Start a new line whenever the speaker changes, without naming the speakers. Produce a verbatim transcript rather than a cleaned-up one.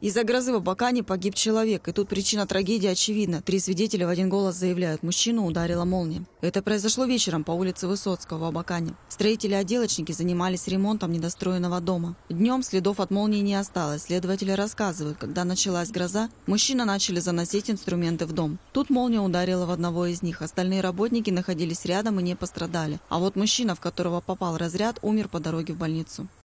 Из-за грозы в Абакане погиб человек, и тут причина трагедии очевидна. Три свидетеля в один голос заявляют, мужчину ударила молния. Это произошло вечером по улице Высоцкого в Абакане. Строители-отделочники занимались ремонтом недостроенного дома. Днем следов от молнии не осталось. Следователи рассказывают, когда началась гроза, мужчины начали заносить инструменты в дом. Тут молния ударила в одного из них. Остальные работники находились рядом и не пострадали. А вот мужчина, в которого попал разряд, умер по дороге в больницу.